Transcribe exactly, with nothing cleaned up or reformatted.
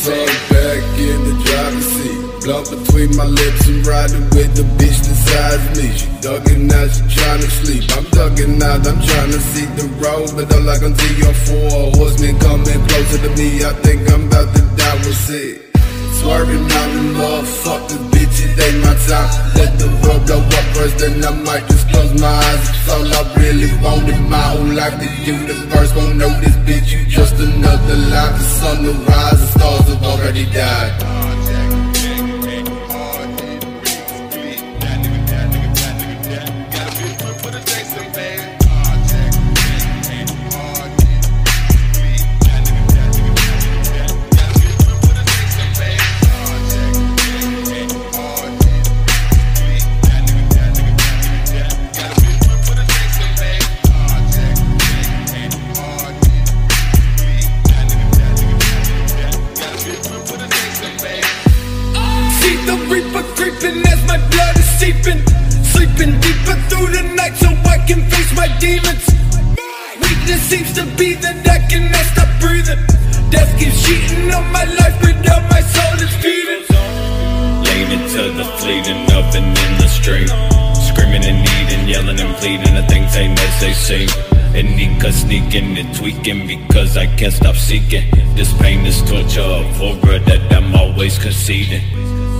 Sun back in the driver's seat, blunt between my lips and riding with the bitch that size me. She ducking out, she tryna sleep. I'm ducking out, I'm tryna see the road, but all I can see are four horsemen coming closer to me. I think I'm about to die, we'll see. Swerving out the motherfuckers, bitch, it ain't my time. Let the world blow up first, then I might just close my eyes. It's all I really wanted my whole life. The universe won't know this, bitch, you just another line. The sun will rise, the stars have already died. Sleeping deeper through the night so I can face my demons. Weakness seems to be that I cannot stop breathing. Death keeps cheating on my life, but now my soul is feeding. Leaning to the fleeting, nothing in the street. Screaming and needing, yelling and pleading, the things ain't as they seem. And Nika sneaking and tweaking because I can't stop seeking. This pain is torture, of horror that I'm always conceding.